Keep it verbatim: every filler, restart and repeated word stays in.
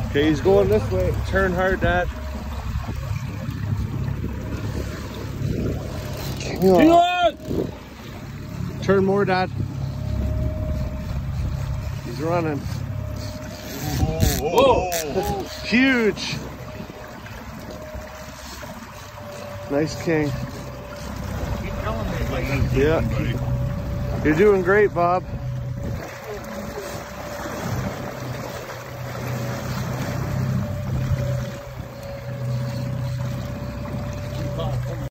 Okay, he's going this way. Turn hard, Dad. King on! Turn more, Dad. He's running. Whoa! Whoa. Huge. Nice king. Keep telling me, buddy. Yeah. You're doing great, Bob.